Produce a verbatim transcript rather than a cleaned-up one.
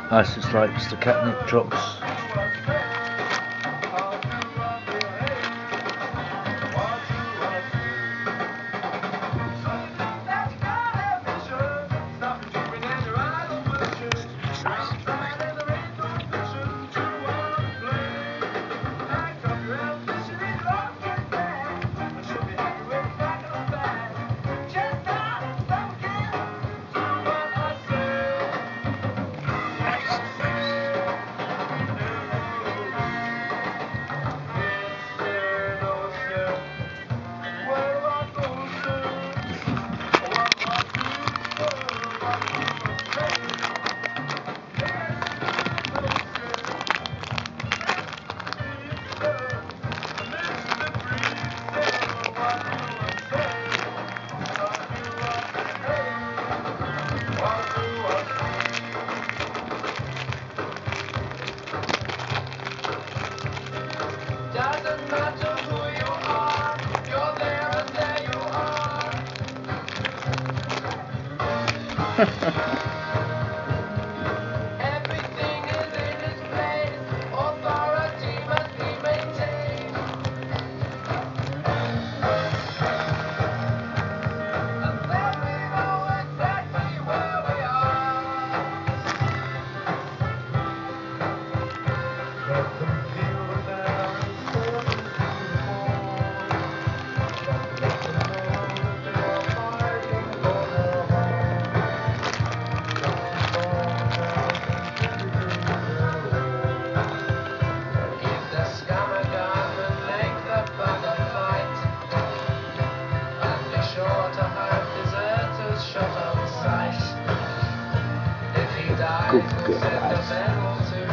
Pisis likes the catnip drops. Everything is in its place. Authority must be maintained. And then we know exactly where we are. Let them feel the bell and seven Let them know that they are fighting for their home. Give the scum a gun and make the bugger fight. And be sure to have deserters shot on sight. If he dies, Good we'll girl, send a lads. medal to